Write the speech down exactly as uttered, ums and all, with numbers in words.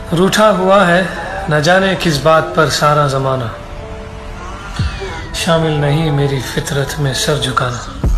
रूठा हुआ है न जाने किस बात पर सारा जमाना, शामिल नहीं मेरी फितरत में सर झुकाना।